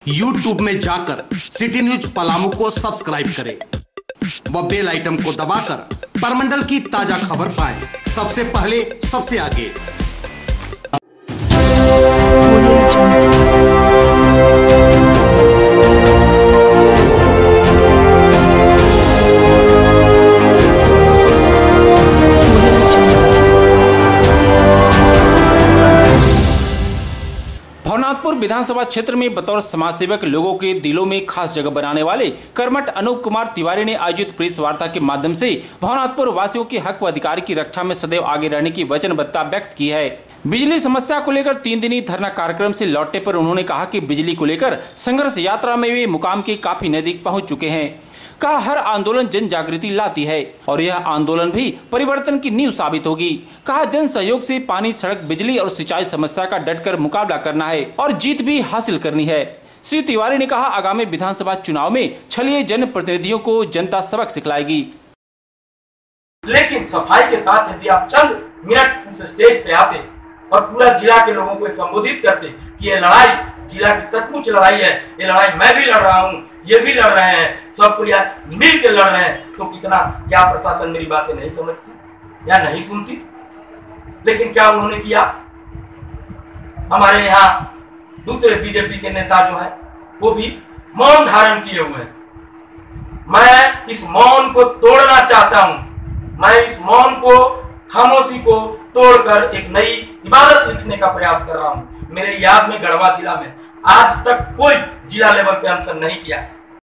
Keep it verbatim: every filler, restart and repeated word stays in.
YouTube में जाकर city news Palamu को सब्सक्राइब करें व बेल आइटम को दबाकर परमंडल की ताजा खबर पाएं सबसे पहले सबसे आगे। भवनाथपुर विधानसभा क्षेत्र में बतौर समाज सेवक लोगों के दिलों में खास जगह बनाने वाले कर्मठ अनूप कुमार तिवारी ने आयोजित प्रेस वार्ता के माध्यम से भवनाथपुर वासियों के हक व अधिकार की रक्षा में सदैव आगे रहने की वचनबद्धता व्यक्त की है। बिजली समस्या को लेकर तीन दिनी धरना कार्यक्रम से लौटने पर उन्होंने कहा कि बिजली को लेकर संघर्ष यात्रा में वे मुकाम के काफी नजदीक पहुंच चुके हैं। कहा हर आंदोलन जन जागृति लाती है और यह आंदोलन भी परिवर्तन की नींव साबित होगी। कहा जन सहयोग से पानी, सड़क, बिजली और सिंचाई समस्या का डटकर मुकाबला करना है और जीत भी हासिल करनी है। श्री तिवारी ने कहा आगामी विधानसभा चुनाव में छलिए जन प्रतिनिधियों को जनता सबक सिखलाएगी। लेकिन सफाई के साथ यदि आप चंद मिनट उस स्टेज पे आते और पूरा जिला के लोगों को संबोधित करते कि ये लड़ाई जिला की सचमुच लड़ाई है, ये लड़ाई मैं भी लड़ रहा हूँ, ये भी लड़ रहे हैं, सबको यार मिल के लड़ रहे हैं, तो कितना क्या प्रशासन मेरी बातें नहीं समझती या नहीं सुनती। लेकिन क्या उन्होंने किया? हमारे यहाँ दूसरे बीजेपी के नेता जो है वो भी मौन धारण किए हुए हैं। मैं इस मौन को तोड़ना चाहता हूं। मैं इस मौन को, खामोशी को तोड़कर एक नई इबादत लिखने का प्रयास कर रहा हूं। मेरे याद में गढ़वा जिला में आज तक कोई जिला लेवल पे अनशन नहीं किया।